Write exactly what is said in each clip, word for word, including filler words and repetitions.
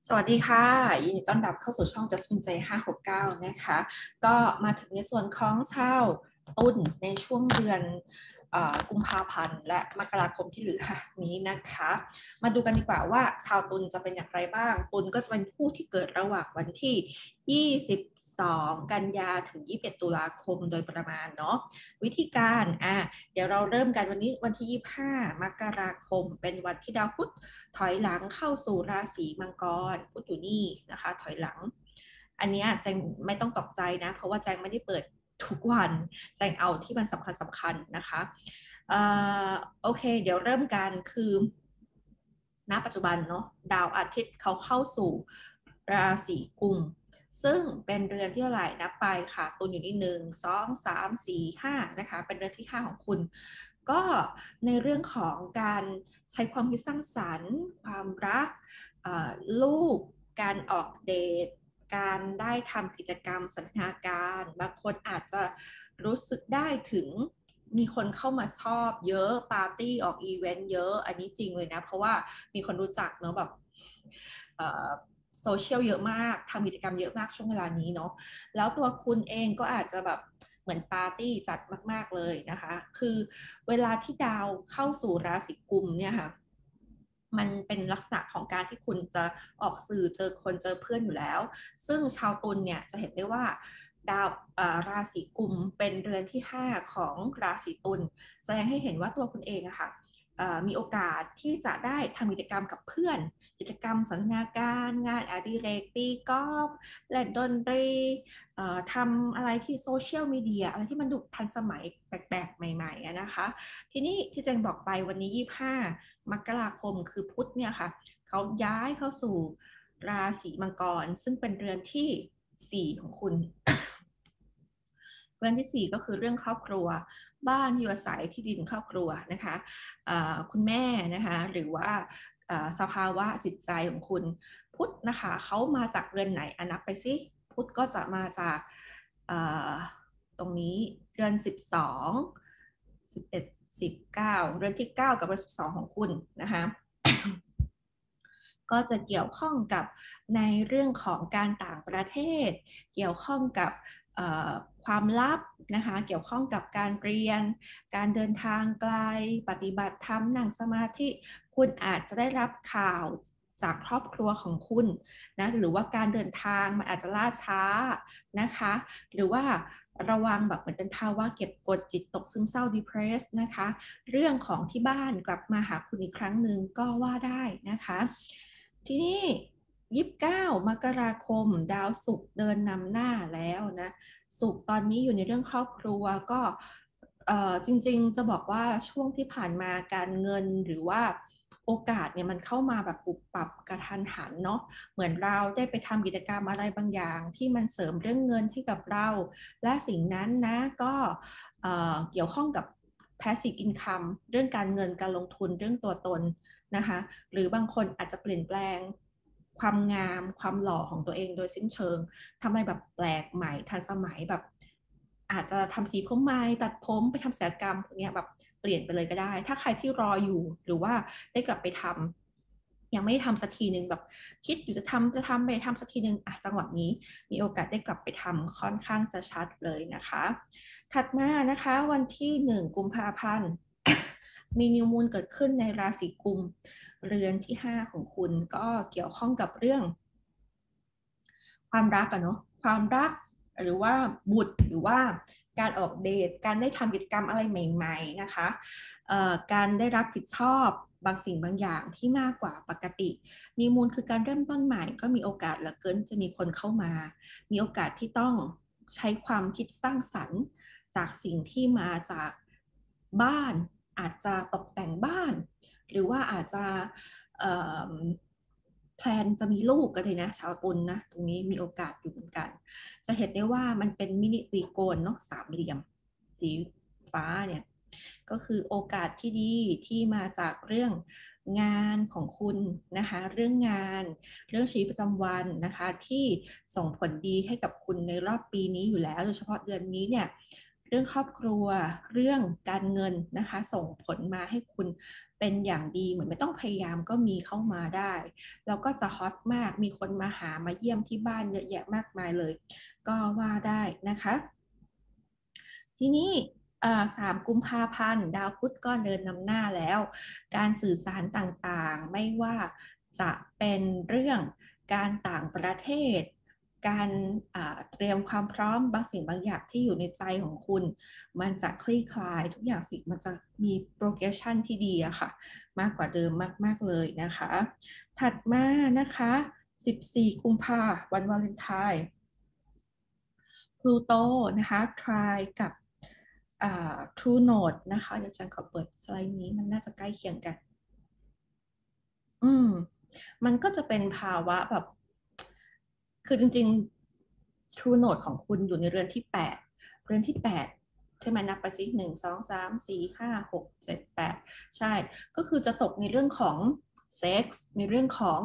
สวัสดีค่ะยินดีต้อนรับเข้าสู่ช่อง Jasmine ใจห้าหกเก้านะคะก็มาถึงในส่วนของชาวตุลในช่วงเดือนกุมภาพันธ์และมกราคมที่เหลือนี้นะคะมาดูกันดีกว่าว่าชาวตุลจะเป็นอย่างไรบ้างตุลก็จะเป็นผู้ที่เกิดระหว่างวันที่ยี่สิบสองกันยาถึงยี่สิบเอ็ดตุลาคมโดยประมาณเนาะวิธีการอ่ะเดี๋ยวเราเริ่มกันวันนี้วันที่ยี่สิบห้ามกราคมเป็นวันที่ดาวพุธถอยหลังเข้าสู่ราศีมังกรพุธอยู่นี่นะคะถอยหลังอันนี้แจงไม่ต้องตกใจนะเพราะว่าแจงไม่ได้เปิดทุกวันแจงเอาที่มันสำคัญสำคัญนะคะเอ่อโอเคเดี๋ยวเริ่มกันคือณปัจจุบันเนาะดาวอาทิตย์เขาเข้าสู่ราศีกุมซึ่งเป็นเรือนที่เท่าไหร่นับไปค่ะตุลอยู่ที่หนึ่งสองสามสี่ห้านะคะเป็นเรือนที่ห้าของคุณก็ในเรื่องของการใช้ความคิดสร้างสรรค์ความรักลูกการออกเดทการได้ทำกิจกรรมสันทนาการบางคนอาจจะรู้สึกได้ถึงมีคนเข้ามาชอบเยอะปาร์ตี้ออกอีเวนต์เยอะอันนี้จริงเลยนะเพราะว่ามีคนรู้จักเนาะแบบโซเชียลเยอะมากทำกิจกรรมเยอะมากช่วงเวลานี้เนาะแล้วตัวคุณเองก็อาจจะแบบเหมือนปาร์ตี้จัดมากๆเลยนะคะคือเวลาที่ดาวเข้าสู่ราศีกุมเนี่ยค่ะมันเป็นลักษณะของการที่คุณจะออกสื่อเจอคนเจอเพื่อนอยู่แล้วซึ่งชาวตุลเนี่ยจะเห็นได้ว่าดาวราศีกุมเป็นเรือนที่ห้าของราศีตุลแสดงให้เห็นว่าตัวคุณเองอะค่ะมีโอกาสที่จะได้ทำกิจกรรมกับเพื่อนกิจกรรมสันทนาการงานอดิเรกตีกอล์ฟเล่นดนตรีทำอะไรที่โซเชียลมีเดียอะไรที่มันดูทันสมัยแปลกๆใหม่ๆนะคะทีนี้ที่แจงบอกไปวันนี้ยี่สิบห้ามกราคมคือพุธเนี่ยค่ะเขาย้ายเข้าสู่ราศีมังกรซึ่งเป็นเรือนที่สี่ของคุณเรื่องที่สี่ก็คือเรื่องครอบครัวบ้านอยู่อาศัยที่ดินครอบครัวนะคะคุณแม่นะคะหรือว่าสภาวะจิตใจของคุณพุธนะคะเขามาจากเรือนไหนอนับไปสิพุธก็จะมาจากตรงนี้เดือนสิบสอง สิบเอ็ด สิบเก้าเรือนที่เก้ากับเรือนสิบสองของคุณนะคะก็จะเกี่ยวข้องกับในเรื่องของการต่างประเทศเกี่ยวข้องกับความลับนะคะเกี่ยวข้องกับการเรียนการเดินทางไกลปฏิบัติธรรมนั่งสมาธิคุณอาจจะได้รับข่าวจากครอบครัวของคุณนะหรือว่าการเดินทางมันอาจจะล่าช้านะคะหรือว่าระวังแบบเหมือนเป็นภาวะเก็บกดจิตตกซึมเศร้า depress นะคะเรื่องของที่บ้านกลับมาหาคุณอีกครั้งหนึ่งก็ว่าได้นะคะทีนี้ยี่สิบเก้ามกราคมดาวศุกร์เดินนำหน้าแล้วนะศุกร์ตอนนี้อยู่ในเรื่องครอบครัวก็จริงๆจะบอกว่าช่วงที่ผ่านมาการเงินหรือว่าโอกาสเนี่ยมันเข้ามาแบบปุบปับกระทันหันเนาะเหมือนเราได้ไปทำกิจกรรมอะไรบางอย่างที่มันเสริมเรื่องเงินให้กับเราและสิ่งนั้นนะก็เกี่ยวข้องกับ passive income เรื่องการเงินการลงทุนเรื่องตัวตนนะคะหรือบางคนอาจจะเปลี่ยนแปลงความงามความหล่อของตัวเองโดยสิ้นเชิงทำอะไรแบบแปลกใหม่ทันสมัยแบบอาจจะทำสีผมใหม่ตัดผมไปทำศัลยกรรมพวกนี้แบบเปลี่ยนไปเลยก็ได้ถ้าใครที่รออยู่หรือว่าได้กลับไปทำยังไม่ทำสักทีหนึ่งแบบคิดอยู่จะทำจะทำไปทำสักทีหนึ่งอ่ะจังหวะนี้มีโอกาสได้กลับไปทำค่อนข้างจะชัดเลยนะคะถัดมานะคะวันที่หนึ่งกุมภาพันธ์มีนิวมูนเกิดขึ้นในราศีกุมเรือนที่ห้าของคุณก็เกี่ยวข้องกับเรื่องความรักอะเนาะความรักหรือว่าบุตรหรือว่าการออกเดทการได้ทำกิจกรรมอะไรใหม่ๆนะคะการได้รับผิดชอบบางสิ่งบางอย่างที่มากกว่าปกตินิวมูนคือการเริ่มต้นใหม่ก็มีโอกาสเหลือเกินจะมีคนเข้ามามีโอกาสที่ต้องใช้ความคิดสร้างสรรค์จากสิ่งที่มาจากบ้านอาจจะตกแต่งบ้านหรือว่าอาจจะแพลนจะมีลูกกันเลยนะชาวตุลนะตรงนี้มีโอกาสอยู่เหมือนกันจะเห็นได้ว่ามันเป็นมินิตรีโกณเนาะสามเหลี่ยมสีฟ้าเนี่ยก็คือโอกาสที่ดีที่มาจากเรื่องงานของคุณนะคะเรื่องงานเรื่องชีวิตประจำวันนะคะที่ส่งผลดีให้กับคุณในรอบปีนี้อยู่แล้วโดยเฉพาะเดือนนี้เนี่ยเรื่องครอบครัวเรื่องการเงินนะคะส่งผลมาให้คุณเป็นอย่างดีเหมือนไม่ต้องพยายามก็มีเข้ามาได้แล้วก็จะฮอตมากมีคนมาหามาเยี่ยมที่บ้านเยอะแยะมากมายเลยก็ว่าได้นะคะทีนี้สามกุมภาพันธ์ดาวพุธก็เดินนำหน้าแล้วการสื่อสารต่างๆไม่ว่าจะเป็นเรื่องการต่างประเทศการเตรียมความพร้อมบางสิ่งบางอย่างที่อยู่ในใจของคุณมันจะคลี่คลายทุกอย่างสิมันจะมี progression ที่ดีอะค่ะมากกว่าเดิมมากๆเลยนะคะถัดมานะคะสิบสี่กุมภาพันธ์วันวาเลนไทน์พลูโตนะคะทรายกับTrue Note นะคะเดี๋ยวฉันขอเปิดสไลด์นี้มันน่าจะใกล้เคียงกันอืมมันก็จะเป็นภาวะแบบคือจริงๆ True Note ของคุณอยู่ในเรือนที่แปดเรือนที่แปดใช่ไหมนับไปสิหนึ่งสองสามสี่ห้าหกเจ็ดแปดใช่ก็คือจะตกในเรื่องของเซ็กส์ในเรื่องของ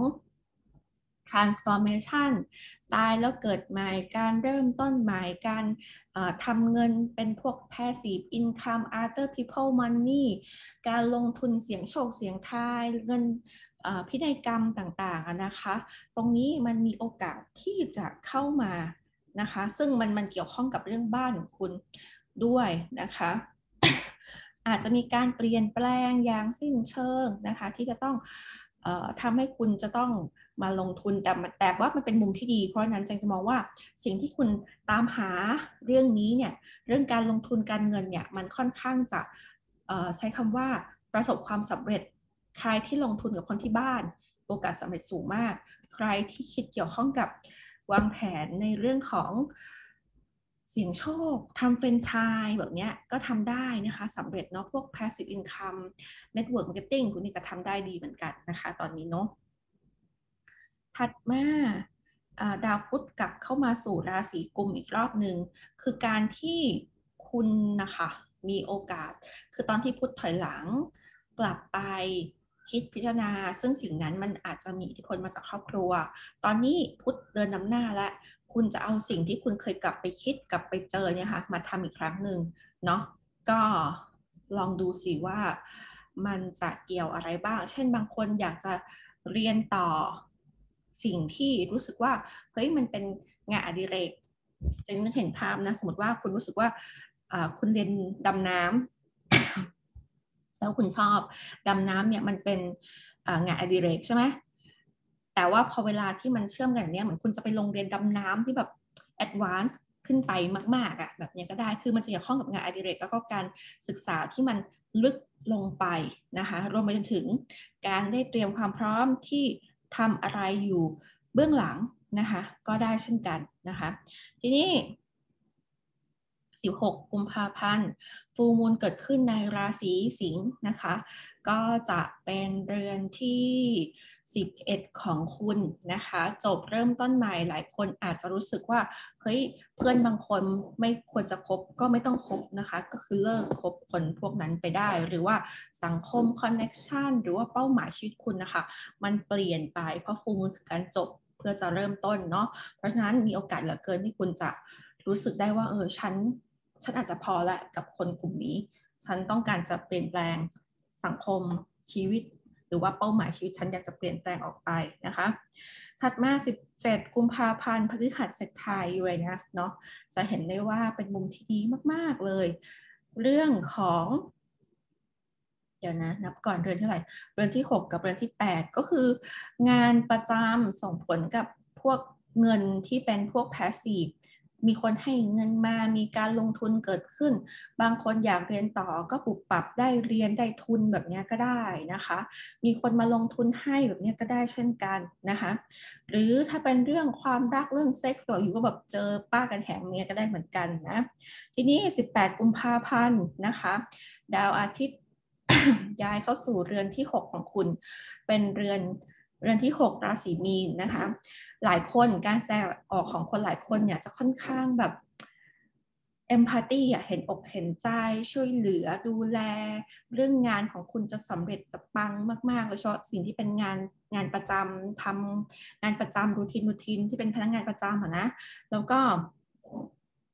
transformation ตายแล้วเกิดใหม่การเริ่มต้นใหม่การทำเงินเป็นพวก passive income other people money การลงทุนเสี่ยงโชคเสี่ยงทายเงินพินัยกรรมต่างๆนะคะตรงนี้มันมีโอกาสที่จะเข้ามานะคะซึ่งมันมันเกี่ยวข้องกับเรื่องบ้านของคุณด้วยนะคะอาจจะมีการเปลี่ยนแปลงอย่างสิ้นเชิงนะคะที่จะต้องเอ่อทำให้คุณจะต้องมาลงทุนแต่แต่ว่ามันเป็นมุมที่ดีเพราะนั้นจังจะมองว่าสิ่งที่คุณตามหาเรื่องนี้เนี่ยเรื่องการลงทุนการเงินเนี่ยมันค่อนข้างจะเอ่อใช้คำว่าประสบความสำเร็จใครที่ลงทุนกับคนที่บ้านโอกาสสำเร็จสูงมากใครที่คิดเกี่ยวข้องกับวางแผนในเรื่องของเสี่ยงโชคทำเฟรนไชส์แบบนี้ก็ทำได้นะคะสำเร็จเนาะพวก passive income network marketing คุณนี่ก็ทำได้ดีเหมือนกันนะคะตอนนี้เนาะถัดมาดาวพุธกลับเข้ามาสู่ราศีกุมอีกรอบหนึ่งคือการที่คุณนะคะมีโอกาสคือตอนที่พุธถอยหลังกลับไปคิดพิจารณาซึ่งสิ่งนั้นมันอาจจะมีอิทธิพลมาจากครอบครัวตอนนี้พุธเดินนำหน้าและคุณจะเอาสิ่งที่คุณเคยกลับไปคิดกลับไปเจอเนี่ยค่ะมาทำอีกครั้งหนึ่งเนาะก็ลองดูสิว่ามันจะเกี่ยวอะไรบ้างเช่นบางคนอยากจะเรียนต่อสิ่งที่รู้สึกว่าเฮ้ยมันเป็นงานอดิเรกจะนึกเห็นภาพนะสมมติว่าคุณรู้สึกว่าคุณเรียนดำน้ำแล้วคุณชอบดำน้ำเนี่ยมันเป็นงานอดิเรกใช่ไหมแต่ว่าพอเวลาที่มันเชื่อมกันอย่างนี้เหมือนคุณจะไปลงเรียนดำน้ำที่แบบแอดวานซ์ขึ้นไปมากๆอ่ะแบบนี้ก็ได้คือมันจะเกี่ยวข้องกับงานอดิเรกแล้วก็การศึกษาที่มันลึกลงไปนะคะรวมไปจนถึงการได้เตรียมความพร้อมที่ทำอะไรอยู่เบื้องหลังนะคะก็ได้เช่นกันนะคะทีนี้สิบหกกุมภาพันธ์ฟูลมูนเกิดขึ้นในราศีสิงห์นะคะก็จะเป็นเรือนที่สิบเอ็ดของคุณนะคะจบเริ่มต้นใหม่หลายคนอาจจะรู้สึกว่าเฮ้ยเพื่อนบางคนไม่ควรจะคบก็ไม่ต้องคบนะคะก็คือเลิกคบคนพวกนั้นไปได้หรือว่าสังคมคอนเน็กชันหรือว่าเป้าหมายชีวิตคุณนะคะมันเปลี่ยนไปเพราะฟูลมูนคือการจบเพื่อจะเริ่มต้นเนาะเพราะฉะนั้นมีโอกาสเหลือเกินที่คุณจะรู้สึกได้ว่าเออฉันฉันอาจจะพอละกับคนกลุ่มนี้ฉันต้องการจะเปลี่ยนแปลงสังคมชีวิตหรือว่าเป้าหมายชีวิตฉันอยากจะเปลี่ยนแปลงออกไปนะคะถัดมาสิบเจ็ดกุมภาพันธ์พฤหัสเซกไทน์ยูเรนัสเนาะจะเห็นได้ว่าเป็นมุมที่ดีมากๆเลยเรื่องของเดี๋ยวนะนับก่อนเรือนที่เท่าไหร่เรือนที่หกกับเรือนที่แปดก็คืองานประจำส่งผลกับพวกเงินที่เป็นพวก passiveมีคนให้เงินมามีการลงทุนเกิดขึ้นบางคนอยากเรียนต่อก็ปรับปรับได้เรียนได้ทุนแบบนี้ก็ได้นะคะมีคนมาลงทุนให้แบบนี้ก็ได้เช่นกันนะคะหรือถ้าเป็นเรื่องความรักเรื่องเซ็กส์ต่ออยู่ก็แบบเจอป้ากันแถมเนี้ยก็ได้เหมือนกันนะทีนี้สิบแปดกุมภาพันธ์นะคะดาวอาทิตย์ย้ายเข้าสู่เรือนที่หกของคุณเป็นเรือนเรือนที่หกราศีมีนนะคะหลายคนการแสดงออกของคนหลายคนเนี่ยจะค่อนข้างแบบเอมพัตตีอ่ะเห็นอกเห็นใจช่วยเหลือดูแลเรื่องงานของคุณจะสำเร็จจะปังมากๆโดยเฉพาะสิ่งที่เป็นงานงานประจำทำงานประจำรูทีนรูทีนที่เป็นพนักงานประจำอะนะแล้วก็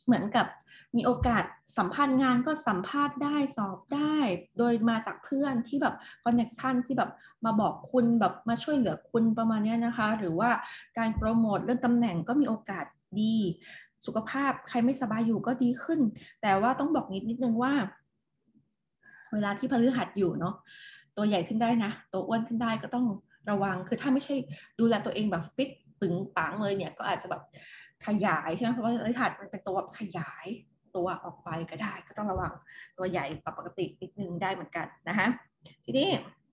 เหมือนกับมีโอกาสสัมภาษณ์งานก็สัมภาษณ์ได้สอบได้โดยมาจากเพื่อนที่แบบคอนเนคชันที่แบบมาบอกคุณแบบมาช่วยเหลือคุณประมาณนี้นะคะหรือว่าการโปรโมทเรื่องตำแหน่งก็มีโอกาสดีสุขภาพใครไม่สบายอยู่ก็ดีขึ้นแต่ว่าต้องบอกนิดนิดนึงว่าเวลาที่พฤหัสอยู่เนาะตัวใหญ่ขึ้นได้นะตัวอ้วนขึ้นได้ก็ต้องระวังคือถ้าไม่ใช่ดูแลตัวเองแบบฟิตปึงปังเลยเนี่ยก็อาจจะแบบขยายใช่ไหมเพราะว่าพฤหัสมันเป็นตัวขยายตัวออกไปก็ได้ก็ต้องระวังตัวใหญ่กว่าปกตินิดนึงได้เหมือนกันนะคะทีนี้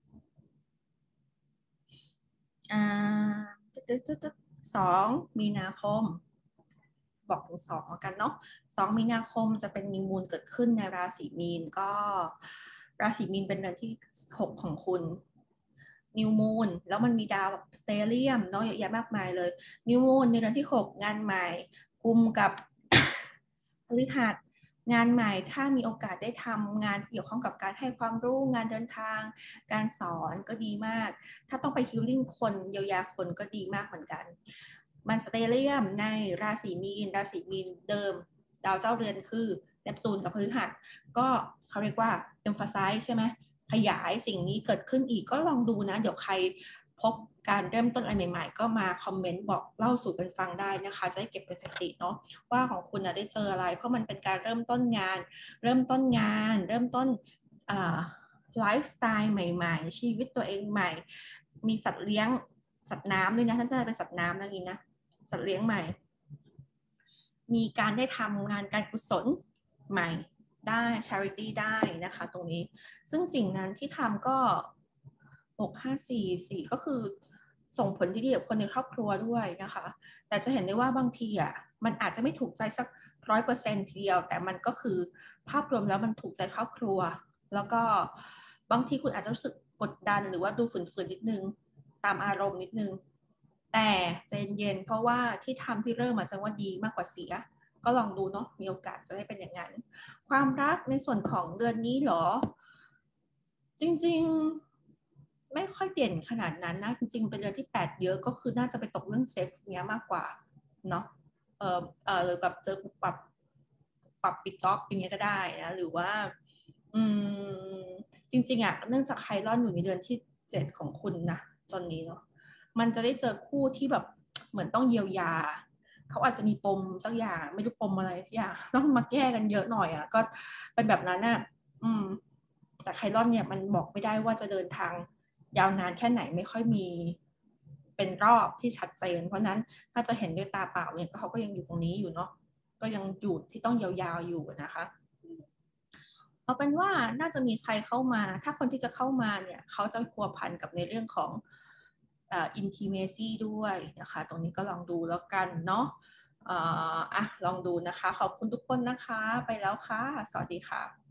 สองมีนาคมบอกถึงสองกันเนาะสองมีนาคมจะเป็นนิวมูนเกิดขึ้นในราศีมีนก็ราศีมีนเป็นเดือนที่หกของคุณนิวมูนแล้วมันมีดาวสเตเลียมเนาะเยอะแยะมากมายเลยนิวมูนในเดือนที่หกงานใหม่กุมกับ พฤหัสงานใหม่ถ้ามีโอกาสได้ทำงานเกี่ยวข้องกับการให้ความรู้งานเดินทางการสอนก็ดีมากถ้าต้องไปฮิลลิ่งคนเยียวยาคนก็ดีมากเหมือนกันมันสเตเลียมในราศีมีนราศีมีนเดิมดาวเจ้าเรือนคือเนปจูนกับพฤหัสก็เขาเรียกว่า emphasize ใช่ไหมขยายสิ่งนี้เกิดขึ้นอีกก็ลองดูนะเดี๋ยวใครพบการเริ่มต้นอะไรใหม่ๆก็มาคอมเมนต์บอกเล่าสู่กันฟังได้นะคะจะได้เก็บเป็นสถิติเนาะว่าของคุณนะได้เจออะไรเพราะมันเป็นการเริ่มต้นงานเริ่มต้นงานเริ่มต้นไลฟ์สไตล์ใหม่ๆชีวิตตัวเองใหม่มีสัตว์เลี้ยงสัตว์น้ำด้วยนะท่านจะเป็นสัตว์น้ำนะนี้นะสัตว์เลี้ยงใหม่มีการได้ทำงานการกุศลใหม่ได้ charity ได้นะคะตรงนี้ซึ่งสิ่งนั้นที่ทำก็หก ห้า สี่ สี่ก็คือส่งผลที่ดีกับคนในครอบครัวด้วยนะคะแต่จะเห็นได้ว่าบางทีอ่ะมันอาจจะไม่ถูกใจสักร้อยเปอร์เซ็นต์ทีเดียวแต่มันก็คือภาพรวมแล้วมันถูกใจครอบครัวแล้วก็บางทีคุณอาจจะรู้สึกกดดันหรือว่าดูฝืนๆนิดนึงตามอารมณ์นิดนึงแต่ใจเย็นๆเพราะว่าที่ทำที่เริ่มมาจังว่าดีมากกว่าเสียก็ลองดูเนาะมีโอกาสจะได้เป็นอย่างนั้นความรักในส่วนของเดือนนี้เหรอจริงๆไม่ค่อยเด่นขนาดนั้นนะจริงๆเป็นเดือนที่แปดเยอะก็คือน่าจะไปตกเรื่องเซ็กซ์เนี้ยมากกว่าเนาะเออเออหรือแบบเจอปรับปรับปิดจ็อบอย่างเงี้ยก็ได้นะหรือว่าอืมจริงๆอ่ะเนื่องจากไคลอนอยู่ในเดือนที่เจ็ดของคุณนะตอนนี้เนาะมันจะได้เจอคู่ที่แบบเหมือนต้องเยียวยาเขาอาจจะมีปมสักอย่างไม่รู้ปมอะไรสักอย่างต้องมาแก้กันเยอะหน่อยอ่ะก็เป็นแบบนั้นน่ะอืมแต่ไคลอนเนี่ยมันบอกไม่ได้ว่าจะเดินทางยาวนานแค่ไหนไม่ค่อยมีเป็นรอบที่ชัดเจนเพราะนั้นถ้าจะเห็นด้วยตาเปล่าเนี่ยเขาก็ยังอยู่ตรงนี้อยู่เนาะก็ยังอยู่ที่ต้องยาวๆอยู่นะคะเอาเป็นว่าน่าจะมีใครเข้ามาถ้าคนที่จะเข้ามาเนี่ยเขาจะพัวพันกับในเรื่องของอ่า intimacy ด้วยนะคะตรงนี้ก็ลองดูแล้วกันเนาะอ่าอ่ะลองดูนะคะขอบคุณทุกคนนะคะไปแล้วค่ะสวัสดีค่ะ